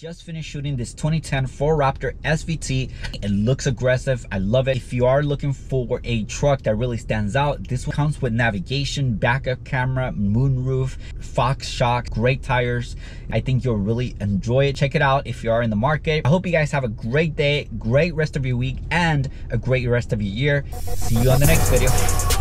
just finished shooting this 2010 Ford Raptor SVT. It looks aggressive. I love it. If you are looking for a truck that really stands out, this one comes with navigation, backup camera, moonroof, Fox shock, great tires. I think you'll really enjoy it. Check it out if you are in the market. I hope you guys have a great day, great rest of your week, and a great rest of your year. See you on the next video.